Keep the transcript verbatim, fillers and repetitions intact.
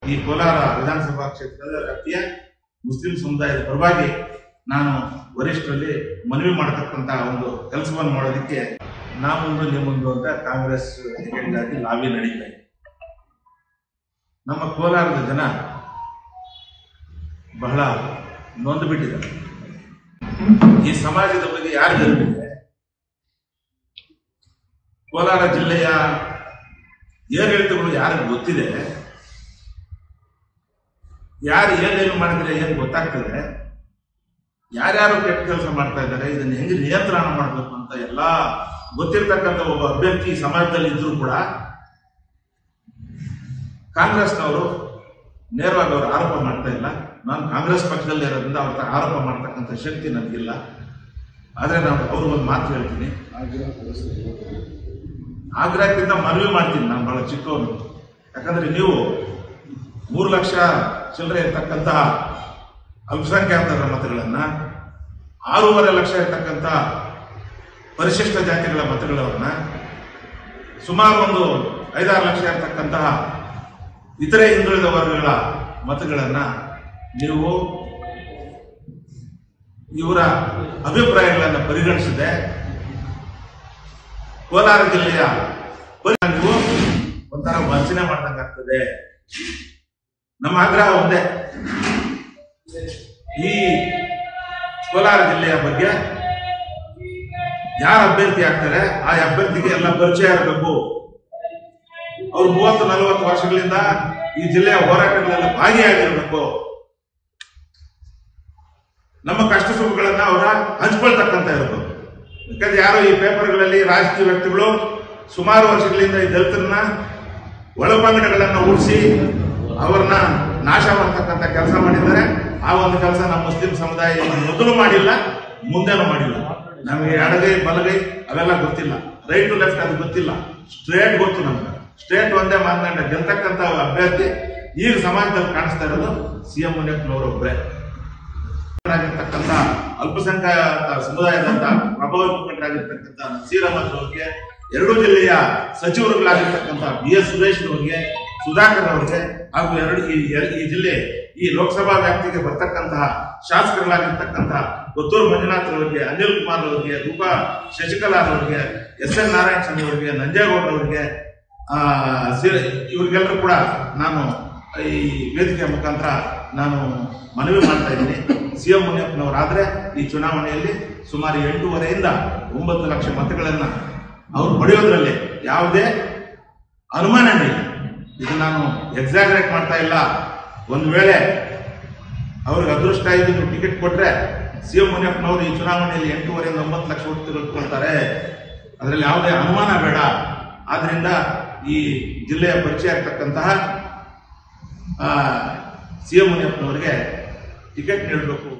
ಈ ಕೋಲಾರ ವಿಧಾನಸಭಾ ಕ್ಷೇತ್ರದ ವ್ಯಾಪ್ತಿಯ ಮುಸ್ಲಿಂ ಸಮುದಾಯದ ಪರವಾಗಿ ನಾನು ವರಿಷ್ಠರಲ್ಲಿ ಮನವಿ ಮಾಡತಕ್ಕಂತ ಒಂದು ಕೆಲಸವನ್ನು ಮಾಡೋದಕ್ಕೆ ನಾ ಮುಂದು ನೀವು ಮುಂದು ಅಂತ ಕಾಂಗ್ರೆಸ್ ಟಿಕೆಟ್ಗಾಗಿ ಲಾಬಿ ನಡೀತಾ ಇದೆ. ನಮ್ಮ ಕೋಲಾರದ ಜನ ಬಹಳ ನೊಂದು ಬಿಟ್ಟಿದ್ದಾರೆ. ಈ ಸಮಾಜದ ಬಗ್ಗೆ ಯಾರು ಗೊತ್ತಿದೆ? ಕೋಲಾರ ಜಿಲ್ಲೆಯ ಏರಿಳಿತಗಳು ಯಾರಿಗೆ ಗೊತ್ತಿದೆ? ಯಾರು ಏನೇನು ಮಾಡಿದ್ರೆ ಏನು ಗೊತ್ತಾಗ್ತದೆ? ಯಾರ್ಯಾರು ಕೆಟ್ಟ ಕೆಲಸ ಮಾಡ್ತಾ ಇದ್ದಾರೆ, ಇದನ್ನು ಹೆಂಗೆ ನಿಯಂತ್ರಣ ಮಾಡಬೇಕು ಅಂತ ಎಲ್ಲ ಗೊತ್ತಿರ್ತಕ್ಕಂಥ ಒಬ್ಬ ಅಭ್ಯರ್ಥಿ ಸಮಾಜದಲ್ಲಿ ಇದ್ರೂ ಕೂಡ ಕಾಂಗ್ರೆಸ್ನವರು ನೇರವಾಗಿ ಅವರು ಆರೋಪ ಮಾಡ್ತಾ ಇಲ್ಲ. ನಾನು ಕಾಂಗ್ರೆಸ್ ಪಕ್ಷದಲ್ಲಿ ಇರೋದ್ರಿಂದ ಅವ್ರ ಆರೋಪ ಮಾಡ್ತಕ್ಕಂಥ ಶಕ್ತಿ ನನಗಿಲ್ಲ. ಆದರೆ ನಾನು ಅವರು ಒಂದು ಮಾತು ಹೇಳ್ತೀನಿ, ಆಗ್ರಹಕ್ಕಿಂತ ಮನವಿ ಮಾಡ್ತೀನಿ. ನಾನು ಬಹಳ ಚಿಕ್ಕವನು. ಯಾಕಂದ್ರೆ ನೀವು ಮೂರು ಲಕ್ಷ ಚಿಲ್ಲರೆ ಇರ್ತಕ್ಕಂತಹ ಅಲ್ಪಸಂಖ್ಯಾತರ ಮತಗಳನ್ನ, ಆರೂವರೆ ಲಕ್ಷ ಇರ್ತಕ್ಕಂಥ ಪರಿಶಿಷ್ಟ ಜಾತಿಗಳ ಮತಗಳನ್ನ, ಸುಮಾರು ಒಂದು ಐದಾರು ಲಕ್ಷ ಇರ್ತಕ್ಕಂತಹ ಇತರೆ ಹಿಂದುಳಿದ ವರ್ಗಗಳ ಮತಗಳನ್ನ ನೀವು ಇವರ ಅಭಿಪ್ರಾಯಗಳನ್ನು ಪರಿಗಣಿಸಿದೆ ಕೋಲಾರ ಜಿಲ್ಲೆಯ ನೀವು ಒಂಥರ ವಂಚನೆ ಮಾಡ್ದಂಗಾಗ್ತದೆ. ನಮ್ಮ ಆಗ್ರಹ ಒಂದೇ, ಈ ಕೋಲಾರ ಜಿಲ್ಲೆಯ ಬಗ್ಗೆ ಯಾರು ಅಭ್ಯರ್ಥಿ ಆಗ್ತಾರೆ ಆ ಅಭ್ಯರ್ಥಿಗೆ ಎಲ್ಲ ಪರಿಚಯ ಇರಬೇಕು. ಅವ್ರು ಮೂವತ್ತು ನಲವತ್ತು ವರ್ಷಗಳಿಂದ ಈ ಜಿಲ್ಲೆಯ ಹೋರಾಟಗಳೆಲ್ಲ ಭಾಗಿಯಾಗಿರ್ಬೇಕು. ನಮ್ಮ ಕಷ್ಟ ಸುಖಗಳನ್ನ ಅವರ ಹಂಚ್ಕೊಳ್ತಕ್ಕಂತ ಇರಬೇಕು. ಯಾಕಂದ್ರೆ ಯಾರೋ ಈ ಪೇಪರ್ಗಳಲ್ಲಿ ರಾಜಕೀಯ ವ್ಯಕ್ತಿಗಳು ಸುಮಾರು ವರ್ಷಗಳಿಂದ ಈ ದಲಿತರನ್ನ ಒಳಪಂಗಡಗಳನ್ನ ಉಳಿಸಿ ಅವರನ್ನ ನಾಶ ಮಾಡತಕ್ಕಂಥ ಕೆಲಸ ಮಾಡಿದ್ದಾರೆ. ಆ ಒಂದು ಕೆಲಸ ನಮ್ಮ ಮುಸ್ಲಿಂ ಸಮುದಾಯ ಮೊದಲು ಮಾಡಿಲ್ಲ, ಮುಂದೆನೂ ಮಾಡಿಲ್ಲ. ನಮಗೆ ಎಡಗೈ ಬಲಗೈ ಅವೆಲ್ಲ ಗೊತ್ತಿಲ್ಲ, ರೈಟ್ ಟು ಲೆಫ್ಟ್ ಅದು ಗೊತ್ತಿಲ್ಲ, ಸ್ಟ್ರೇಟ್ ಗೊತ್ತು ನಮ್ಗೆ. ಸ್ಟ್ರೇಟ್ ಒಂದೇ ಮಾತನಾಡ ಗೆಲ್ತಕ್ಕಂಥ ಅಭ್ಯರ್ಥಿ ಈಗ ಸಮಾಜದಲ್ಲಿ ಕಾಣಿಸ್ತಾ ಇರೋದು ಸಿ ಎಂ ಮುನಿಯಪ್ಪನವರೊಬ್ಬರೇ. ಆಗಿರ್ತಕ್ಕಂಥ ಅಲ್ಪಸಂಖ್ಯಾತ ಸಮುದಾಯದಂತ ಪ್ರಭಾವಿ ಮುಖಂಡರಾಗಿರ್ತಕ್ಕಂಥ ನಸೀರ್ ಅಹಮದ್ ಅವರಿಗೆ, ಎರಡೂ ಜಿಲ್ಲೆಯ ಸಚಿವರುಗಳಾಗಿರ್ತಕ್ಕಂಥ ಬಿ ಎಸ್ ಸುರೇಶ್ ಅವರಿಗೆ, ಸುಧಾಕರ್ ಅವರಿಗೆ, ಹಾಗೂ ಎರಡು ಈ ಜಿಲ್ಲೆ ಈ ಲೋಕಸಭಾ ವ್ಯಾಪ್ತಿಗೆ ಬರ್ತಕ್ಕಂತಹ ಶಾಸಕರುಗಳಾಗಿರ್ತಕ್ಕಂತಹ ಕೊತ್ತೂರು ಮಂಜುನಾಥ್ ಅವರಿಗೆ, ಅನಿಲ್ ಕುಮಾರ್ ಅವರಿಗೆ, ರೂಪಾ ಶಶಿಕಲಾ ಅವರಿಗೆ, ಎಸ್ ಎನ್ ನಾರಾಯಣ ಸ್ವಾಮಿ ಅವರಿಗೆ, ನಂಜೇಗೌಡ ಅವರಿಗೆ, ಆ ಇವ್ರಿಗೆಲ್ಲರೂ ಕೂಡ ನಾನು ಈ ವೇದಿಕೆಯ ಮುಖಾಂತರ ನಾನು ಮನವಿ ಮಾಡ್ತಾ ಇದ್ದೀನಿ. ಸಿ ಎಂ ಮುನಿಯಪ್ಪನವರಾದ್ರೆ ಈ ಚುನಾವಣೆಯಲ್ಲಿ ಸುಮಾರು ಎಂಟೂವರೆಯಿಂದ ಒಂಬತ್ತು ಲಕ್ಷ ಮತಗಳನ್ನ ಅವರು ಪಡೆಯೋದ್ರಲ್ಲಿ ಯಾವುದೇ ಅನುಮಾನನೇ ಇಲ್ಲ. ಇದು ನಾನು ಎಕ್ಸಾಗರೇಟ್ ಮಾಡ್ತಾ ಇಲ್ಲ. ಒಂದು ವೇಳೆ ಅವ್ರಿಗೆ ಅದೃಷ್ಟ ಇದ್ದು ಟಿಕೆಟ್ ಕೊಟ್ರೆ ಸಿ ಎಂ ಮುನಿಯಪ್ಪನವರು ಈ ಚುನಾವಣೆಯಲ್ಲಿ ಎಂಟೂವರೆಯಿಂದ ಒಂಬತ್ತು ಲಕ್ಷ ಓಟ್ ತೆಗೆದುಕೊಳ್ತಾರೆ. ಅದರಲ್ಲಿ ಯಾವುದೇ ಅನುಮಾನ ಬೇಡ. ಆದ್ರಿಂದ ಈ ಜಿಲ್ಲೆಯ ಪರಿಚಯ ಆಗ್ತಕ್ಕಂತಹ ಸಿ ಎಂ ಮುನಿಯಪ್ಪನವರಿಗೆ ಟಿಕೆಟ್ ನೀಡಬೇಕು.